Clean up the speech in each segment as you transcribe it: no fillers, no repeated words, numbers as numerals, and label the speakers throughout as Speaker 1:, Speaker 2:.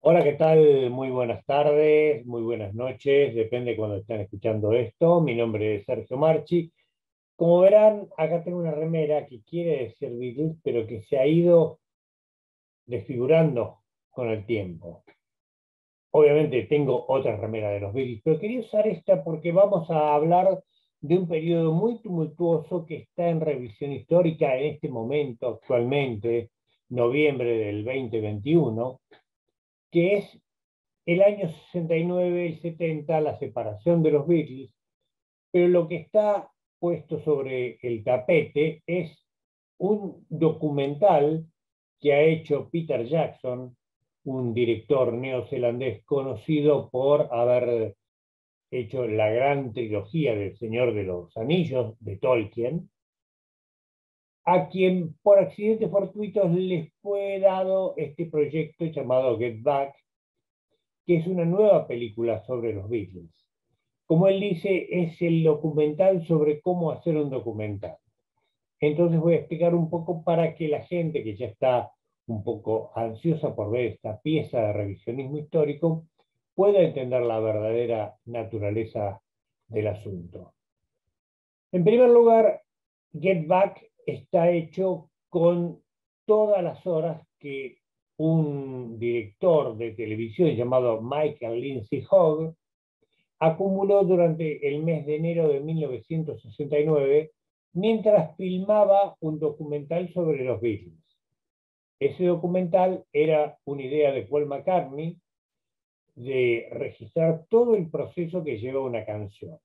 Speaker 1: Hola, ¿qué tal? Muy buenas tardes, muy buenas noches, depende de cuando estén escuchando esto. Mi nombre es Sergio Marchi. Como verán, acá tengo una remera que quiere decir Beatles, pero que se ha ido desfigurando con el tiempo. Obviamente tengo otra remera de los Beatles, pero quería usar esta porque vamos a hablar de un periodo muy tumultuoso que está en revisión histórica en este momento, actualmente, noviembre del 2021, que es el año 69 y 70, la separación de los Beatles, pero lo que está puesto sobre el tapete es un documental que ha hecho Peter Jackson, un director neozelandés conocido por haber hecho la gran trilogía del Señor de los Anillos de Tolkien, a quien por accidentes fortuitos les fue dado este proyecto llamado Get Back, que es una nueva película sobre los Beatles. Como él dice, es el documental sobre cómo hacer un documental. Entonces voy a explicar un poco para que la gente que ya está un poco ansiosa por ver esta pieza de revisionismo histórico pueda entender la verdadera naturaleza del asunto. En primer lugar, Get Back está hecho con todas las horas que un director de televisión llamado Michael Lindsay Hogg acumuló durante el mes de enero de 1969 mientras filmaba un documental sobre los Beatles. Ese documental era una idea de Paul McCartney de registrar todo el proceso que lleva una canción.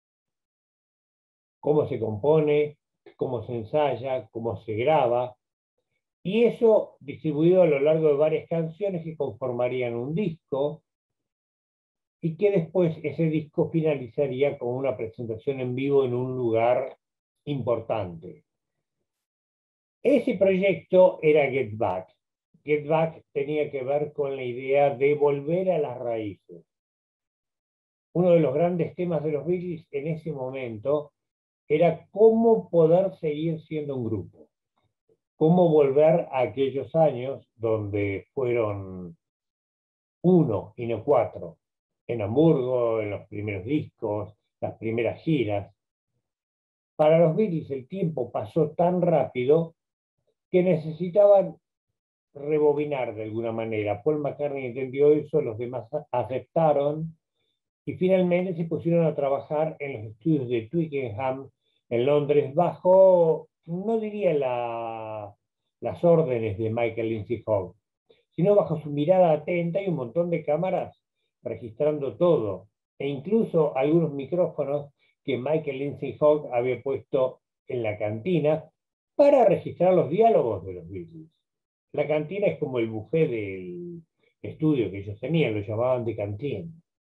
Speaker 1: Cómo se compone, cómo se ensaya, cómo se graba, y eso distribuido a lo largo de varias canciones que conformarían un disco, y que después ese disco finalizaría con una presentación en vivo en un lugar importante. Ese proyecto era Get Back. Get Back tenía que ver con la idea de volver a las raíces. Uno de los grandes temas de los Beatles en ese momento era cómo poder seguir siendo un grupo, cómo volver a aquellos años donde fueron uno y no cuatro, en Hamburgo, en los primeros discos, las primeras giras. Para los Beatles el tiempo pasó tan rápido que necesitaban rebobinar de alguna manera. Paul McCartney entendió eso, los demás aceptaron y finalmente se pusieron a trabajar en los estudios de Twickenham en Londres bajo, no diría las órdenes de Michael Lindsay Hogg, sino bajo su mirada atenta y un montón de cámaras registrando todo, e incluso algunos micrófonos que Michael Lindsay Hogg había puesto en la cantina para registrar los diálogos de los Beatles. La cantina es como el buffet del estudio que ellos tenían, lo llamaban de cantina.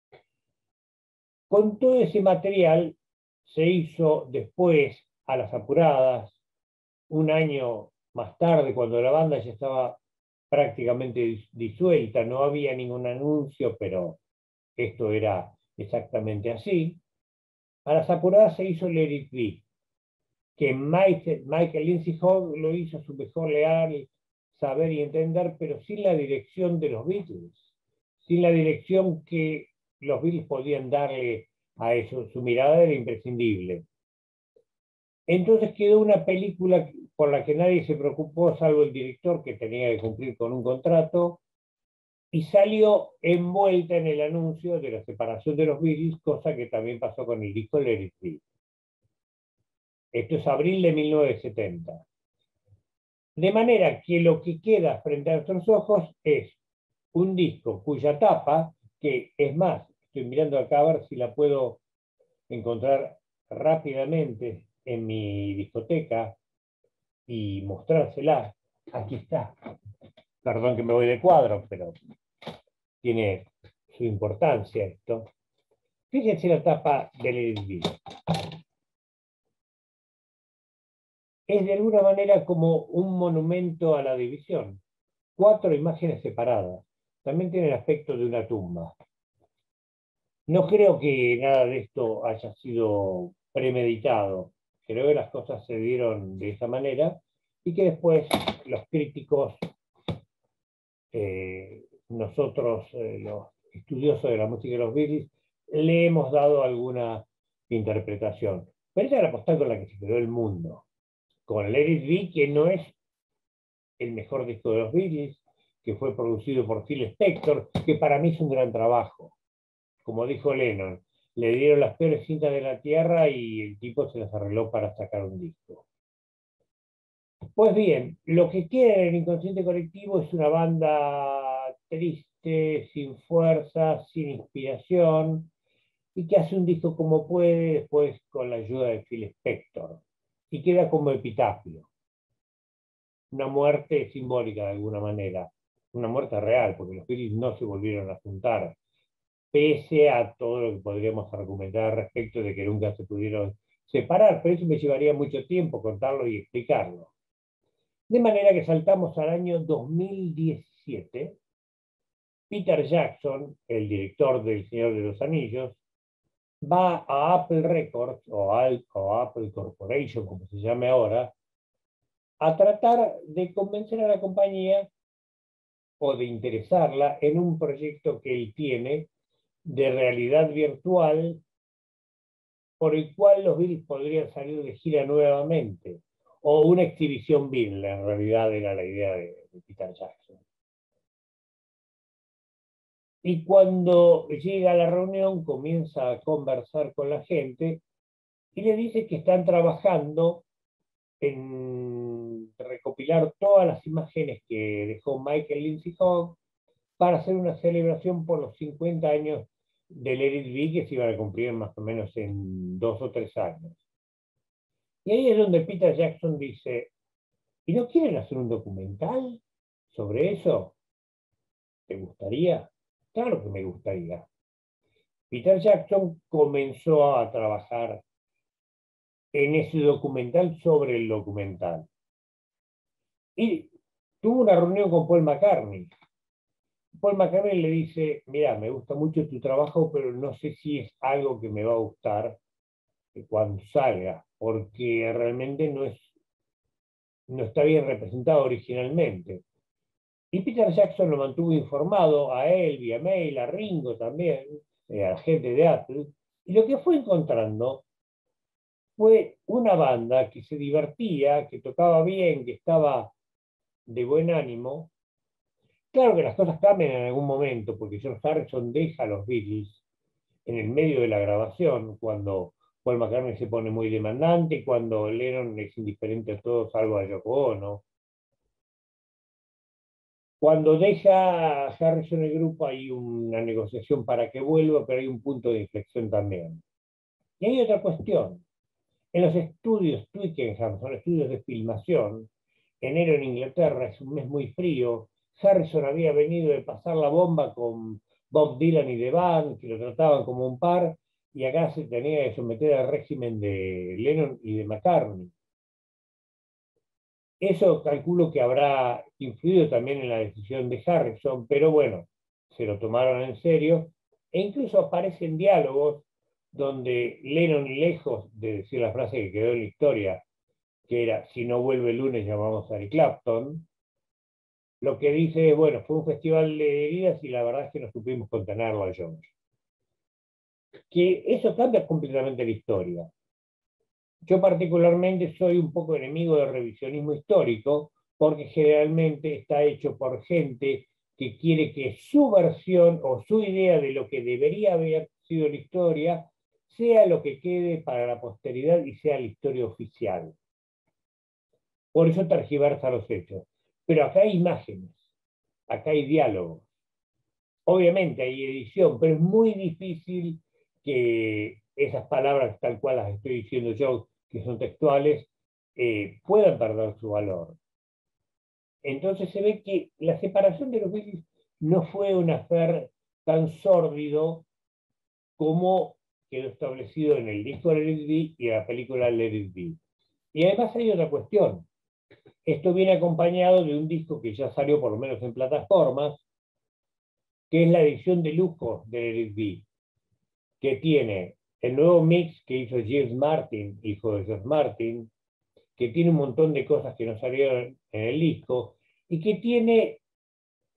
Speaker 1: Con todo ese material se hizo después, a las apuradas, un año más tarde, cuando la banda ya estaba prácticamente disuelta, no había ningún anuncio, pero esto era exactamente así. A las apuradas se hizo Let It Be, que Michael Lindsay Hogg lo hizo a su mejor leal saber y entender, pero sin la dirección de los Beatles, sin la dirección que los Beatles podían darle a eso. Su mirada era imprescindible. Entonces quedó una película por la que nadie se preocupó, salvo el director, que tenía que cumplir con un contrato, y salió envuelta en el anuncio de la separación de los Beatles, cosa que también pasó con el disco Let It Be. Esto es abril de 1970. De manera que lo que queda frente a nuestros ojos es un disco cuya tapa, que es más, estoy mirando acá a ver si la puedo encontrar rápidamente en mi discoteca y mostrársela. Aquí está. Perdón que me voy de cuadro, pero tiene su importancia esto. Fíjense la tapa del edificio. Es de alguna manera como un monumento a la división. 4 imágenes separadas. También tiene el aspecto de una tumba. No creo que nada de esto haya sido premeditado. Creo que las cosas se dieron de esa manera y que después los críticos nosotros, los estudiosos de la música de los Beatles, le hemos dado alguna interpretación. Pero esa es la postal con la que se quedó el mundo. Con el Let It Be, que no es el mejor disco de los Beatles, que fue producido por Phil Spector, que para mí es un gran trabajo. Como dijo Lennon, le dieron las peores cintas de la tierra y el tipo se las arregló para sacar un disco. Pues bien, lo que queda en el inconsciente colectivo es una banda triste, sin fuerza, sin inspiración, y que hace un disco como puede, después con la ayuda de Phil Spector, y queda como epitafio, una muerte simbólica de alguna manera, una muerte real, porque los Beatles no se volvieron a juntar, pese a todo lo que podríamos argumentar al respecto de que nunca se pudieron separar, pero eso me llevaría mucho tiempo contarlo y explicarlo. De manera que saltamos al año 2017. Peter Jackson, el director del Señor de los Anillos, va a Apple Records o Apple Corporation, como se llame ahora, a tratar de convencer a la compañía o de interesarla en un proyecto que él tiene de realidad virtual por el cual los Beatles podrían salir de gira nuevamente, o una exhibición Beatle, en realidad era la idea de Peter Jackson. Y cuando llega a la reunión comienza a conversar con la gente y le dice que están trabajando en recopilar todas las imágenes que dejó Michael Lindsay Hogg para hacer una celebración por los 50 años del Let It Be, que se iban a cumplir más o menos en 2 o 3 años. Y ahí es donde Peter Jackson dice, ¿y no quieren hacer un documental sobre eso? ¿Te gustaría? Claro que me gustaría. Peter Jackson comenzó a trabajar en ese documental sobre el documental. Y tuvo una reunión con Paul McCartney. Paul McCartney le dice, mira, me gusta mucho tu trabajo, pero no sé si es algo que me va a gustar cuando salga, porque realmente no está bien representado originalmente. Y Peter Jackson lo mantuvo informado a él, vía mail, a Ringo también, a la gente de Apple, y lo que fue encontrando fue una banda que se divertía, que tocaba bien, que estaba de buen ánimo. Claro que las cosas cambian en algún momento, porque George Harrison deja a los Beatles en el medio de la grabación, cuando Paul McCartney se pone muy demandante, cuando Lennon es indiferente a todo, salvo a Yoko Ono. Cuando deja a Harrison el grupo hay una negociación para que vuelva, pero hay un punto de inflexión también. Y hay otra cuestión. En los estudios Twickenham, son estudios de filmación, enero en Inglaterra es un mes muy frío, Harrison había venido de pasar la bomba con Bob Dylan y The Band, que lo trataban como un par, y acá se tenía que someter al régimen de Lennon y de McCartney. Eso calculo que habrá influido también en la decisión de Harrison, pero bueno, se lo tomaron en serio, e incluso aparecen diálogos donde Lennon, lejos de decir la frase que quedó en la historia, que era, si no vuelve el lunes llamamos a Eric Clapton, lo que dice es, bueno, fue un festival de heridas y la verdad es que no supimos contenerlo a Jones. Que eso cambia completamente la historia. Yo particularmente soy un poco enemigo del revisionismo histórico, porque generalmente está hecho por gente que quiere que su versión o su idea de lo que debería haber sido la historia sea lo que quede para la posteridad y sea la historia oficial. Por eso tergiversa los hechos. Pero acá hay imágenes, acá hay diálogos. Obviamente hay edición, pero es muy difícil que esas palabras, tal cual las estoy diciendo yo, que son textuales, puedan perder su valor. Entonces se ve que la separación de los Beatles no fue un afer tan sórdido como quedó establecido en el disco Let It Be y en la película Let It Be. Y además hay otra cuestión. Esto viene acompañado de un disco que ya salió por lo menos en plataformas, que es la edición de lujo de Let It Be, que tiene el nuevo mix que hizo James Martin, hijo de George Martin, que tiene un montón de cosas que no salieron en el disco, y que tiene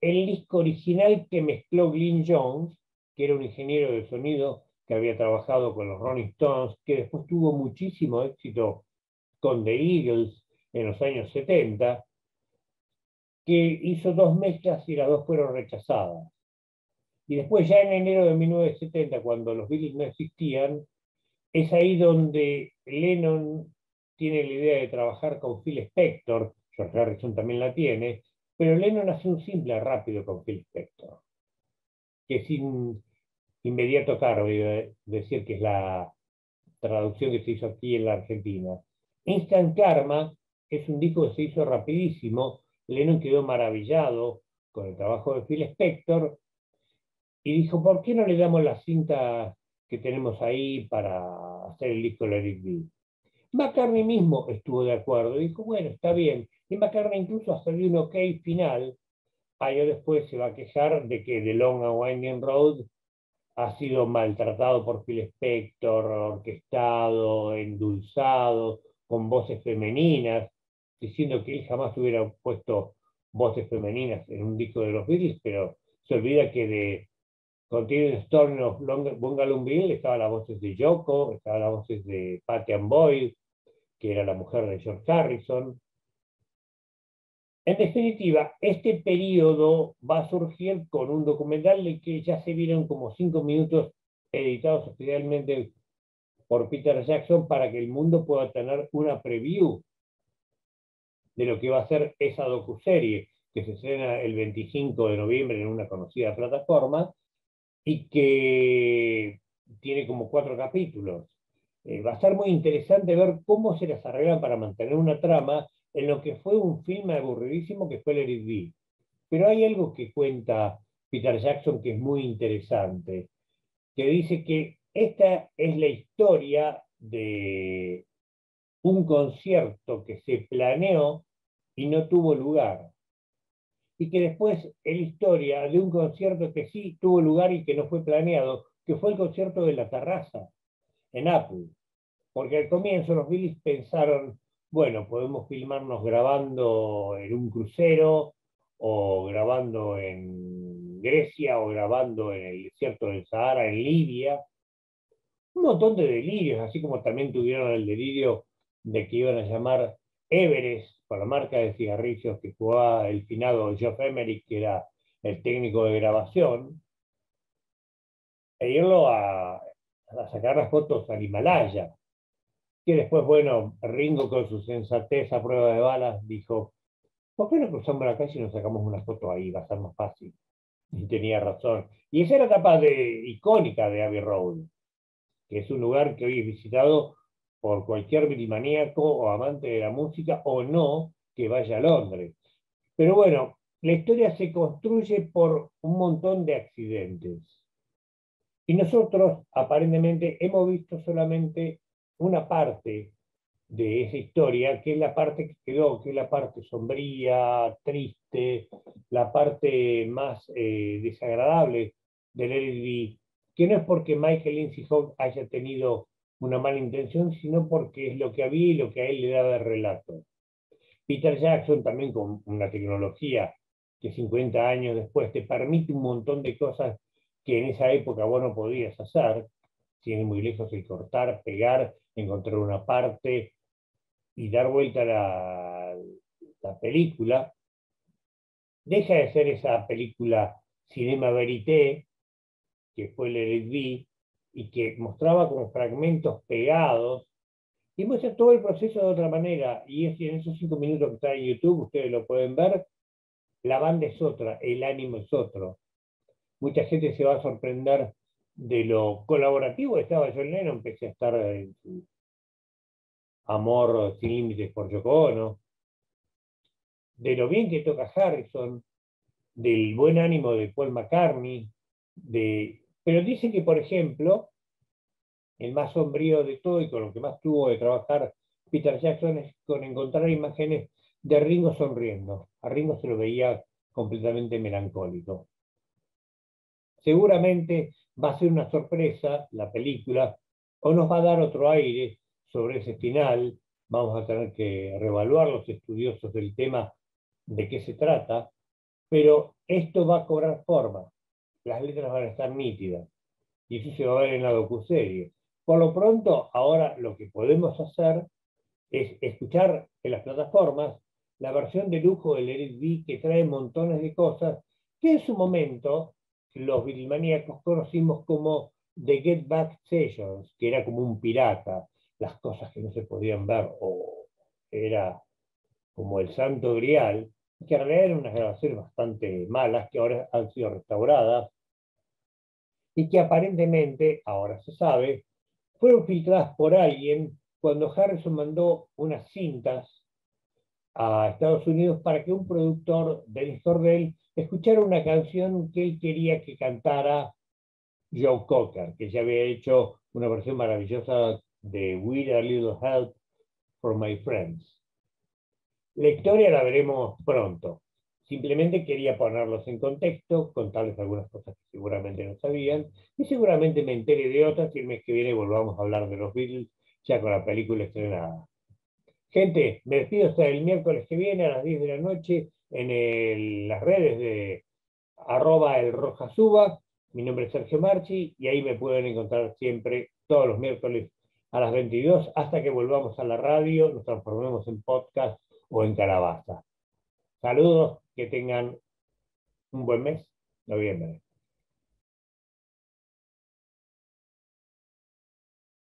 Speaker 1: el disco original que mezcló Glyn Jones, que era un ingeniero de sonido que había trabajado con los Rolling Stones, que después tuvo muchísimo éxito con The Eagles en los años 70, que hizo dos mezclas y las dos fueron rechazadas. Y después, ya en enero de 1970, cuando los Beatles no existían, es ahí donde Lennon tiene la idea de trabajar con Phil Spector. George Harrison también la tiene, pero Lennon hace un simple rápido con Phil Spector, que sin inmediato caro, decir que es la traducción que se hizo aquí en la Argentina. Instant Karma es un disco que se hizo rapidísimo. Lennon quedó maravillado con el trabajo de Phil Spector y dijo, ¿por qué no le damos la cinta que tenemos ahí para hacer el disco Let It Be? McCartney mismo estuvo de acuerdo, dijo, bueno, está bien. Y McCartney incluso hasta dio un ok final. Años después se va a quejar de que The Long and Winding Road ha sido maltratado por Phil Spector, orquestado, endulzado, con voces femeninas, diciendo que él jamás hubiera puesto voces femeninas en un disco de los Beatles, pero se olvida que de Continuing Story of Bungalow Bill estaban las voces de Yoko, estaban las voces de Patty and Boyd, que era la mujer de George Harrison. En definitiva, este periodo va a surgir con un documental de que ya se vieron como 5 minutos editados especialmente por Peter Jackson para que el mundo pueda tener una preview de lo que va a ser esa docuserie que se estrena el 25 de noviembre en una conocida plataforma y que tiene como 4 capítulos. Va a ser muy interesante ver cómo se las arreglan para mantener una trama en lo que fue un filme aburridísimo que fue Let It Be. Pero hay algo que cuenta Peter Jackson que es muy interesante, que dice que esta es la historia de un concierto que se planeó y no tuvo lugar. Y que después es la historia de un concierto que sí tuvo lugar y que no fue planeado, que fue el concierto de La Terraza en Apple. Porque al comienzo los Beatles pensaron, bueno, podemos filmarnos grabando en un crucero, o grabando en Grecia, o grabando en el desierto del Sahara, en Libia. Un montón de delirios, así como también tuvieron el delirio de que iban a llamar Everest, por la marca de cigarrillos que jugaba el finado Geoff Emerick, que era el técnico de grabación, e irlo a sacar las fotos al Himalaya. Que después, bueno, Ringo con su sensatez a prueba de balas dijo, ¿por qué no cruzamos la calle y nos sacamos una foto ahí? Va a ser más fácil. Y tenía razón. Y esa era la etapa icónica de Abbey Road, que es un lugar que hoy es visitado por cualquier vitimaníaco o amante de la música o no que vaya a Londres. Pero bueno, la historia se construye por un montón de accidentes. Y nosotros aparentemente hemos visto solamente una parte de esa historia, que es la parte que quedó, que es la parte sombría, triste, la parte más desagradable del LD, que no es porque Michael Lindsay Hogg haya tenido una mala intención, sino porque es lo que había y lo que a él le daba el relato. Peter Jackson también con una tecnología que 50 años después te permite un montón de cosas que en esa época vos no podías hacer, tiene muy lejos el cortar, pegar, encontrar una parte y dar vuelta a la película, deja de ser esa película Cinema Verité, que fue el LD, y que mostraba como fragmentos pegados, y muestra todo el proceso de otra manera, y es en esos 5 minutos que está en YouTube, ustedes lo pueden ver, la banda es otra, el ánimo es otro. Mucha gente se va a sorprender de lo colaborativo que estaba John Lennon, empecé a estar en su amor sin límites por Yoko Ono, de lo bien que toca Harrison, del buen ánimo de Paul McCartney, pero dice que, por ejemplo, el más sombrío de todo y con lo que más tuvo de trabajar Peter Jackson es con encontrar imágenes de Ringo sonriendo. A Ringo se lo veía completamente melancólico. Seguramente va a ser una sorpresa la película, o nos va a dar otro aire sobre ese final. Vamos a tener que reevaluar los estudiosos del tema de qué se trata, pero esto va a cobrar forma. Las letras van a estar nítidas y eso se va a ver en la docuserie. Por lo pronto, ahora lo que podemos hacer es escuchar en las plataformas la versión de lujo del Let It Be, que trae montones de cosas que en su momento los Beatlemaníacos conocimos como The Get Back Sessions, que era como un pirata, las cosas que no se podían ver, o era como el Santo Grial, que en realidad eran unas grabaciones bastante malas, que ahora han sido restauradas, y que aparentemente, ahora se sabe, fueron filtradas por alguien cuando Harrison mandó unas cintas a Estados Unidos para que un productor, Dennis Cordell, escuchara una canción que él quería que cantara Joe Cocker, que ya había hecho una versión maravillosa de With a Little Help for My Friends. La historia la veremos pronto. Simplemente quería ponerlos en contexto, contarles algunas cosas que seguramente no sabían, y seguramente me entere de otras y el mes que viene volvamos a hablar de los Beatles ya con la película estrenada. Gente, me despido hasta el miércoles que viene a las 10 de la noche en las redes de @elrojasuba. Mi nombre es Sergio Marchi y ahí me pueden encontrar siempre todos los miércoles a las 22 hasta que volvamos a la radio, nos transformemos en podcast o en calabaza. Saludos, que tengan un buen mes, noviembre.